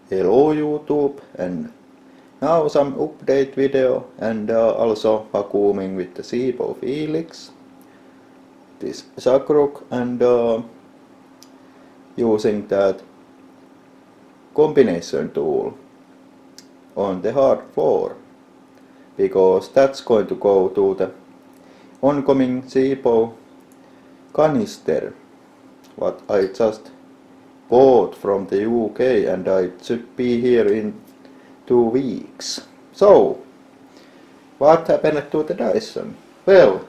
Hello YouTube, and now some update video, and also vacuuming with the Seepo Felix, this Sakruk, and using that combination tool on the hard floor, because that's going to go to the oncoming Seepo canister what I just bought from the UK, and I should be here in 2 weeks. So, what happened to the Dyson? Well,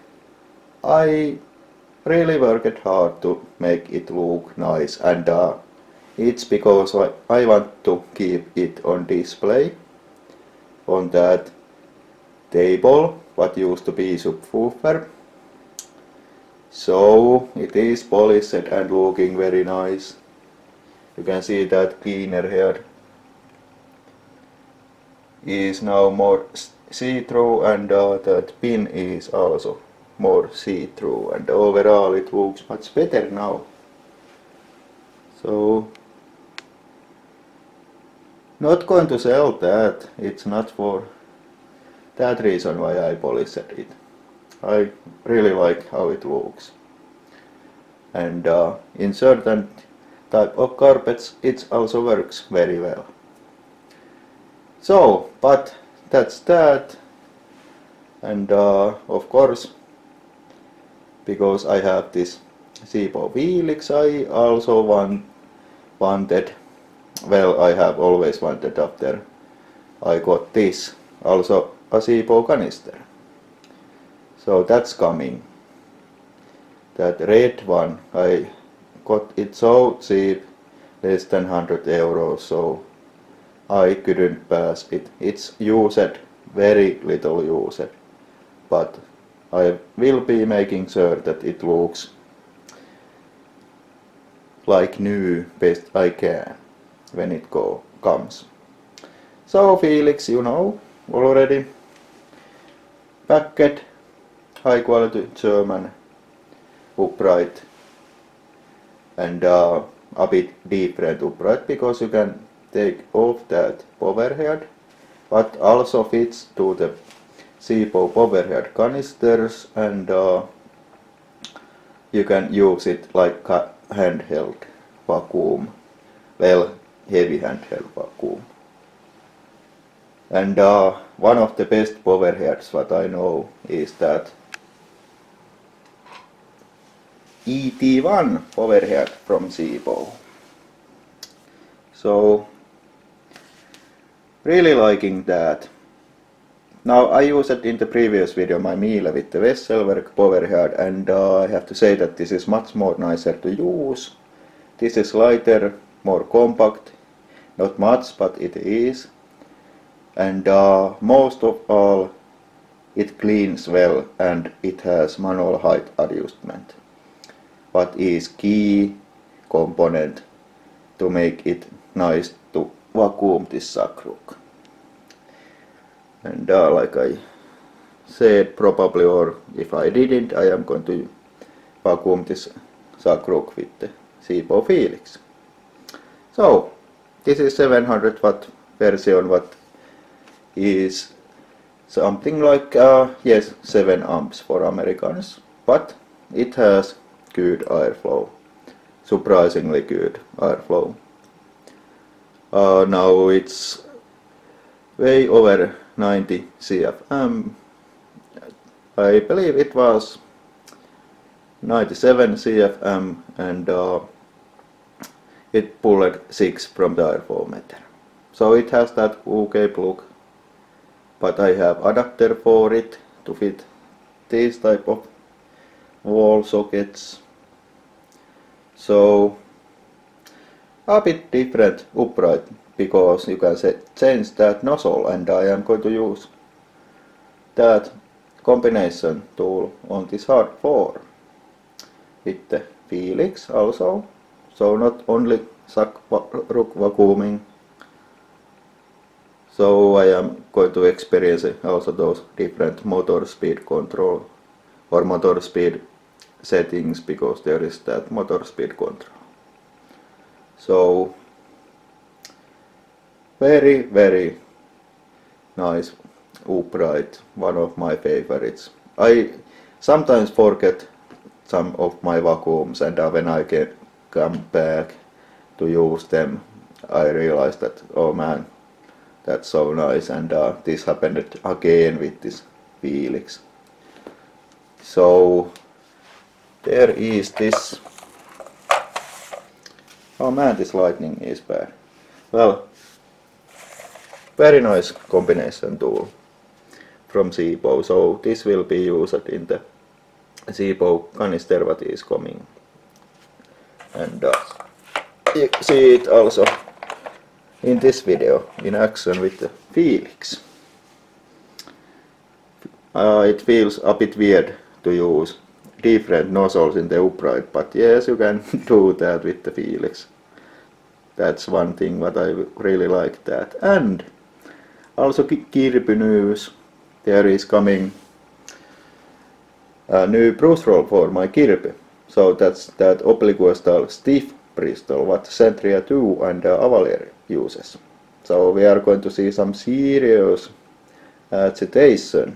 I really worked hard to make it look nice, and it's because I want to keep it on display on that table what used to be subwoofer. So it is polished and looking very nice. You can see that cleaner here is now more see-through, and that pin is also more see-through, and overall it looks much better now. So not going to sell that, it's not for that reason why I polished it. I really like how it looks, and in certain type of carpets it also works very well. So, but that's that, and of course, because I have this Seepo Felix, I also wanted, well, I have always wanted after I got this, also a Seepo canister. So that's coming. That red one, I got it so cheap, less than 100 euros, so I couldn't pass it. It's used, very little used, but I will be making sure that it looks like new best I can when it comes. So Felix, you know already, packed, high quality German upright, and a bit different upright because you can take off that power head, but also fits to the Seepo power head canisters, and you can use it like a handheld vacuum, well, heavy handheld vacuum. And one of the best power heads what I know is that ET1 power head from Seepo. So really liking that. Now I used it in the previous video my Miele with the Wesselwerk power head, and I have to say that this is much more nicer to use. This is lighter, more compact, not much, but it is. And most of all, it cleans well, and it has manual height adjustment, what is key component to make it nice to vacuum this Sakruk. And like I said, probably, or if I didn't, I am going to vacuum this Sakruk with the Seepo Felix. So this is 700 watt version, what is something like yes, 7 amps for Americans, but it has good airflow, surprisingly good airflow. Now it's way over 90 CFM. I believe it was 97 CFM, and it pulled 6 from the airflow meter. So it has that UK plug, but I have adapter for it to fit these type of wall sockets. So a bit different upright, because you can change that nozzle, and I am going to use that combination tool on this hard floor with the Felix also. So not only Sakruk vacuuming, so I am going to experience also those different motor speed control or motor speed settings, because there is that motor speed control. So very nice upright, one of my favorites. I sometimes forget some of my vacuums, and when I come back to use them, I realize that, oh man, that's so nice, and this happened again with this Felix. So there is this. Oh man, this lightning is bad. Well, very nice combination tool from Seabow. So this will be used in the Seabow canister what is coming. And you see it also in this video in action with the Felix. It feels a bit weird to use different nozzles in the upright, but yes, you can do that with the Felix. That's one thing what I really like that. And also Kirby news, there is coming a new brush roll for my Kirby. So that's that oblique style stiff bristle what Centria 2 and Avalier uses. So we are going to see some serious agitation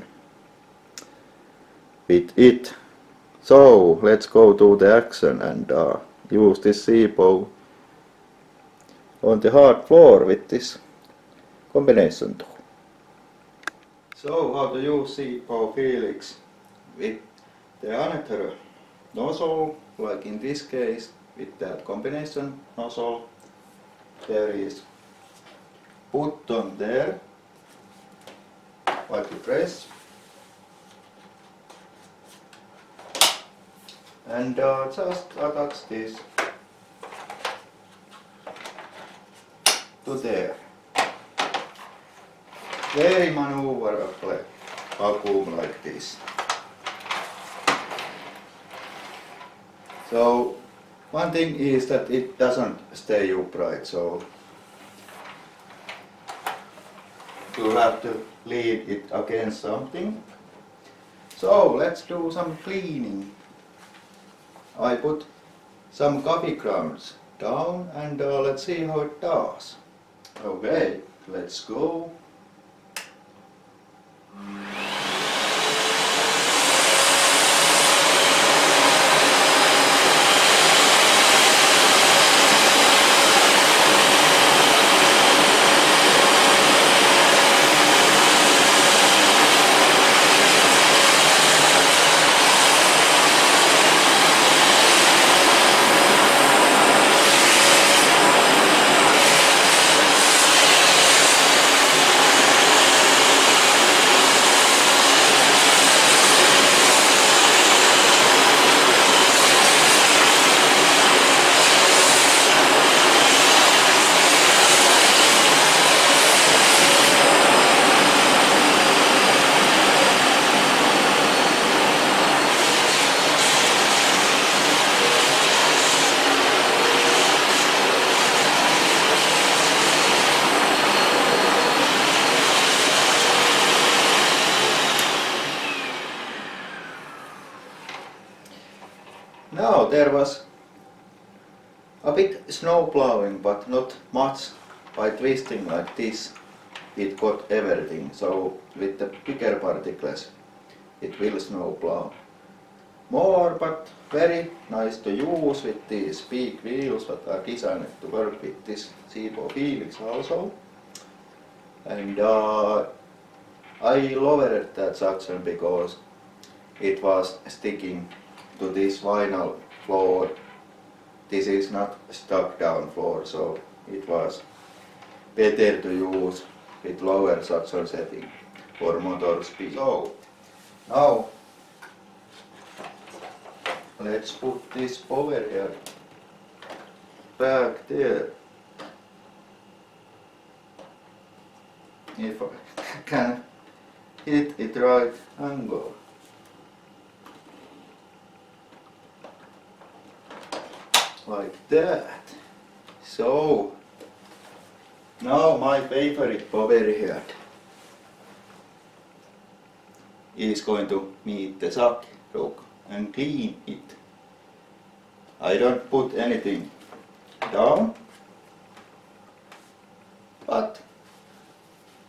with it. So let's go to the action and use this Seabow on the hard floor with this combination tool. So how to use Seabow Felix with the another nozzle, like in this case with that combination nozzle. There is button there, what you press, and just attach this to there. Very maneuverable vacuum like this. So one thing is that it doesn't stay upright, so you have to lean it against something. So let's do some cleaning. I put some coffee grounds down and let's see how it does. Okay, let's go. Now there was a bit snow plowing, but not much. By twisting like this it got everything, so with the bigger particles it will snow plow more, but very nice to use with these big wheels that are designed to work with this Seabow Felix also. And I lowered that suction because it was sticking to this vinyl floor. This is not stuck down floor, so it was better to use with lower suction setting for motor speed. So now let's put this power here back there. If I can hit it right angle. Like that. So now my favorite power head is going to meet the suck rock and clean it. I don't put anything down, but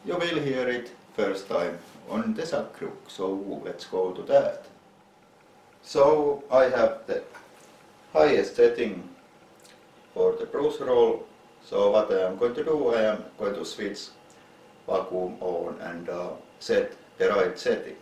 you will hear it first time on the Subgroup, so let's go to that. So I have the highest setting for the brush roll. So what I am going to do, I am going to switch vacuum on and set the right setting.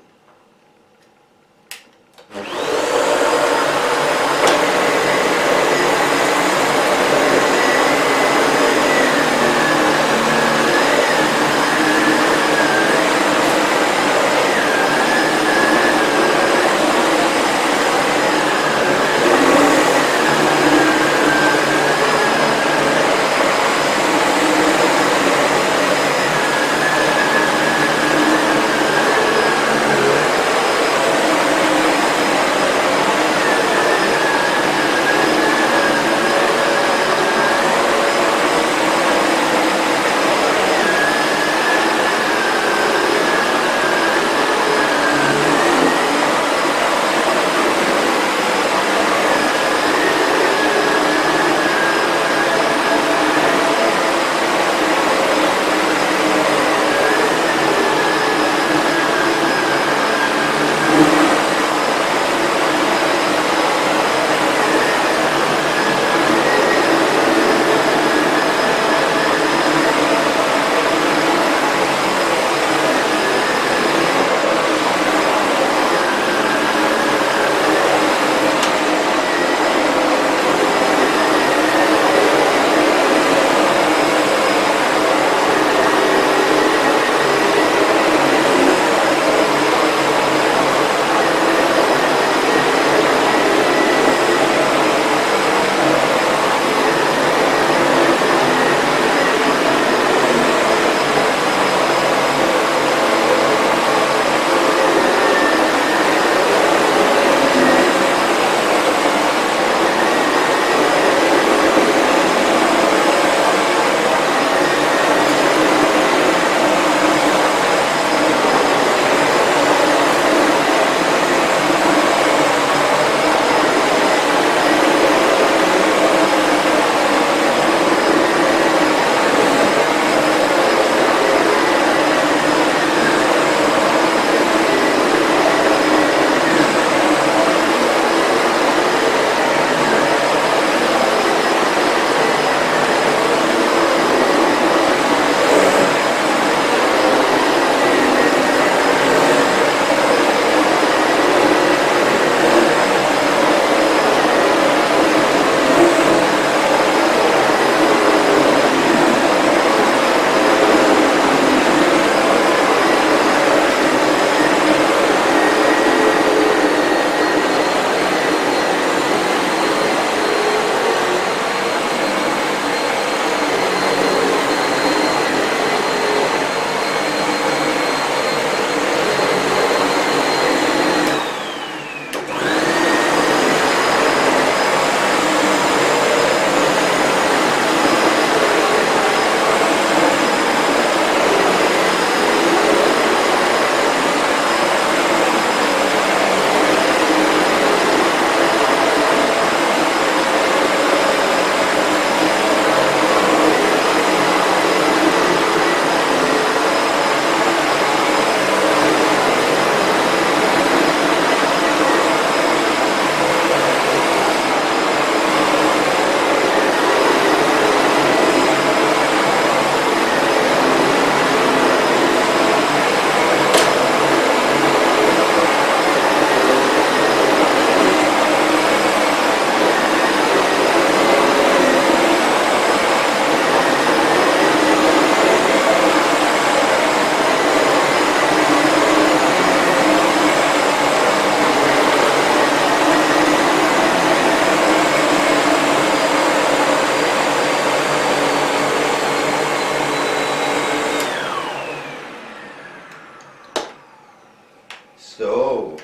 So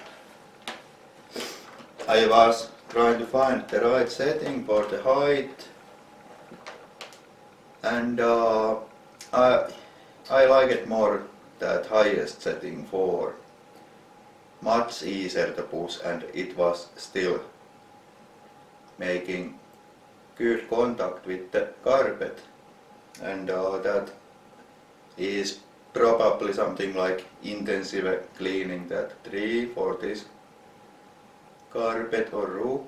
I was trying to find the right setting for the height, and I like it more that highest setting for much easier to push, and it was still making good contact with the carpet, and that is probably something like intensive cleaning, that tree for this carpet or roof.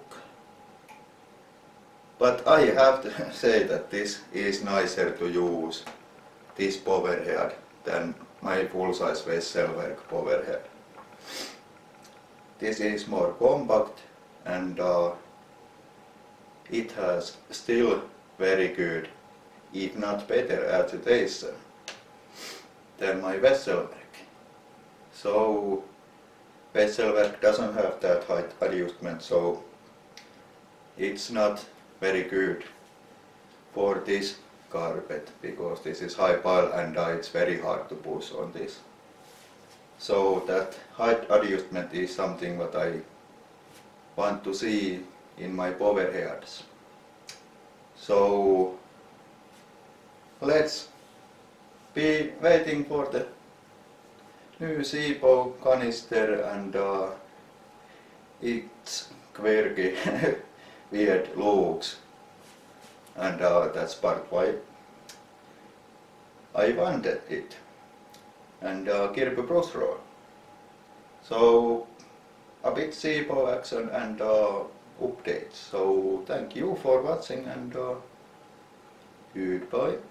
But I have to say that this is nicer to use, this powerhead, than my full-size Wesselwerk powerhead. This is more compact and it has still very good, if not better, agitation than my Wesselwerk. So Wesselwerk doesn't have that height adjustment, so it's not very good for this carpet, because this is high pile and it's very hard to push on this. So that height adjustment is something that I want to see in my powerheads. So let's be waiting for the new Seabow canister and its quirky weird looks, and that's part why I wanted it. And Kirby Brush Roll. So a bit Seabow action and updates. So thank you for watching and goodbye.